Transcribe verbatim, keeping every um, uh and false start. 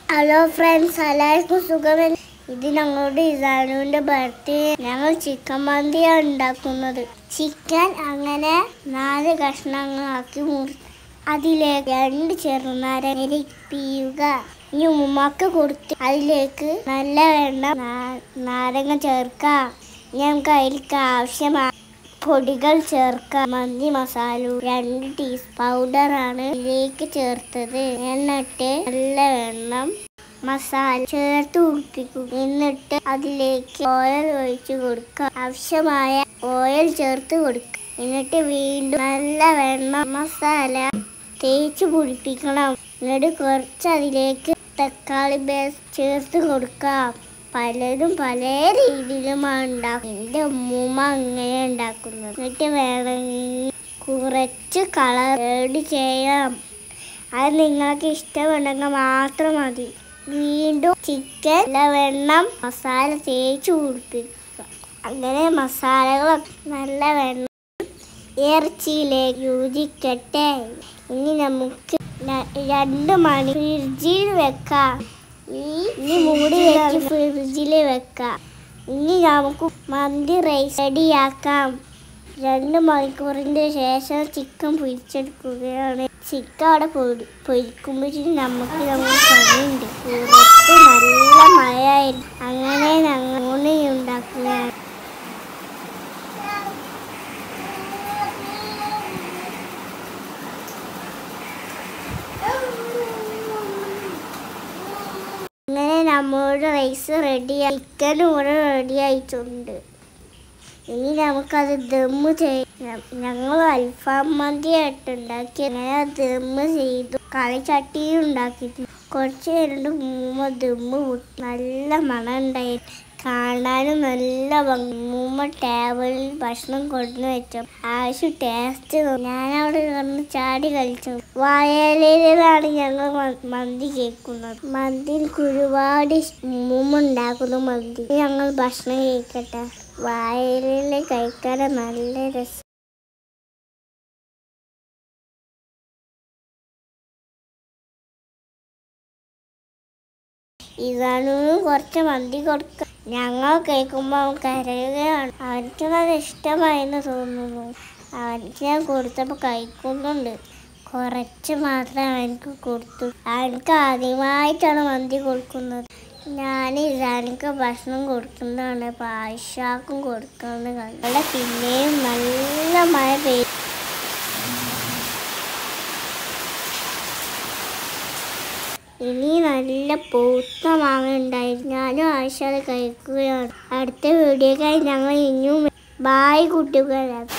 Hello friends, എല്ലാവർക്കും സുഖമല്ല. ഇത് ഞങ്ങളുടെ ഇസാനുവിൻ്റെ ബർത്ത്ഡേ. ഞങ്ങൾ ചിക്കൻ മന്തിയാണ് ഉണ്ടാക്കുന്നത്. ചിക്കൻ അങ്ങനെ നാല് കഷ്ണങ്ങളാക്കി മുറി അതിലേക്ക് രണ്ട് ചെറുനാരങ്ങ പിയുക. ഇനി ഉമ്മക്ക് കൊടുത്ത് അതിലേക്ക് നല്ല വെള്ളം നാരങ്ങ ചേർക്കാം. ഞങ്ങൾക്ക് അതിലേക്ക് ആവശ്യമായ പൊടികൾ ചേർക്കാം. മന്തി മസാല രണ്ട് ടീസ്പൂൺ പൗഡറാണ് ഇതിലേക്ക് ചേർത്തത്. എന്നിട്ട് നല്ല വെള്ളം മസാല ചേർത്ത് ഉപ്പിക്കുക. എന്നിട്ട് അതിലേക്ക് ഓയിൽ ഒഴിച്ച് കൊടുക്കുക. ആവശ്യമായ ഓയിൽ ചേർത്ത് കൊടുക്കുക. എന്നിട്ട് വീണ്ടും നല്ല വെള്ളം മസാല തേച്ച് പിടിപ്പിക്കണം. എന്നിട്ട് കുറച്ച് അതിലേക്ക് തക്കാളി പേസ്റ്റ് ചേർത്ത് കൊടുക്കാം. പലരും പല രീതിയിലുമാണ് ഉണ്ടാക്കുന്നത്. എൻ്റെ ഉമ്മൂമ്മ അങ്ങനെ ഉണ്ടാക്കുന്നത്. എന്നിട്ട് വേണമെങ്കിൽ കുറച്ച് കളർ ആഡ് ചെയ്യാം. അത് നിങ്ങൾക്ക് ഇഷ്ടമുണ്ടെങ്കിൽ മാത്രം മതി. വീണ്ടും ചിക്കൻ വെള്ളം മസാല തേച്ച് പിടിപ്പിക്കുക. അങ്ങനെ മസാലകളൊക്കെ നല്ല വെള്ളം ഇറച്ചിയിലേക്ക് യോജിക്കട്ടെ. ഇനി നമുക്ക് രണ്ട് മണി ഫ്രിഡ്ജിൽ വെക്കാം. ഇനി മൂടി വെച്ച് ഫ്രിഡ്ജിൽ വെക്കാം. ഇനി നമുക്ക് മന്തി റൈസ് റെഡിയാക്കാം. രണ്ട് മണിക്കൂറിൻ്റെ ശേഷം ചിക്കൻ പൊരിച്ചെടുക്കുകയാണ്. ചിക്കൻ അവിടെ പൊരി പൊരിക്കുമ്പോഴേക്കും നമുക്ക് നമ്മൾ പണിയുണ്ട്. പുറത്ത് നല്ല മഴയായിരുന്നു. അങ്ങനെ ഞങ്ങൾ ഊണ് ഉണ്ടാക്കുകയാണ്. അങ്ങനെ നമ്മളുടെ റൈസ് റെഡിയായി, ചിക്കനും കൂടെ റെഡി ആയിട്ടുണ്ട്. ഇനി നമുക്കത് ദമ്മ് ചെയ്യാം. ഞങ്ങൾ അൽഫാം മന്തി ആയിട്ട് ഉണ്ടാക്കി. അങ്ങനെ ദമ്മ് ചെയ്തു. കളിച്ചട്ടിയും ഉണ്ടാക്കിയിട്ട് കുറച്ച് നേരം മൂമ്മ ദമ്മ് പൊട്ടി നല്ല മണം ഉണ്ടായി. കാണാനും നല്ല ഭംഗി. മൂമ്മ ടേബിളിൽ ഭക്ഷണം കൊണ്ടുവന്ന് വെച്ചു. ആവശ്യം ടേസ്റ്റ്. ഞാനവിടെ കിടന്ന് ചാടി കളിച്ചു. വാഴയിലാണ് ഞങ്ങൾ മന്തി കേൾക്കുന്നത്. മന്തിയിൽ ഒരുപാട് മൂമ്മ ഉണ്ടാക്കുന്നു. മന്തി ഞങ്ങൾ ഭക്ഷണം കഴിക്കട്ടെ. വാഴയില കഴിക്കാൻ നല്ല രസം. ഇതാണ് കുറച്ച് മന്തി കൊടുക്കുക. ഞങ്ങൾ കേൾക്കുമ്പോൾ അവൻ കരയുകയാണ്. അവർക്ക് നല്ല ഇഷ്ടമായെന്ന് തോന്നുന്നു. അവർക്ക് ഞാൻ കൊടുത്തപ്പോൾ കഴിക്കുന്നുണ്ട്. കുറച്ച് മാത്രമേ അവനക്ക് കൊടുത്തു. അവനക്ക് ആദ്യമായിട്ടാണ് മന്തി കൊടുക്കുന്നത്. ഞാൻ ഇസാനിക്ക് ഭക്ഷണം കൊടുക്കുന്നതാണ്. പായിഷാക്കും കൊടുക്കുന്നത് കണ്ടു. പിന്നെയും നല്ല മഴ പെയ്തു. ഇനി നല്ല പൂത്ത മാങ്ങ ഉണ്ടായിരുന്നു. ഞാനും ആയിഷ കഴിക്കുകയാണ്. അടുത്ത വീഡിയോക്കായി ഞങ്ങൾ ഇനിയും ബായ് കുട്ടികളാണ്.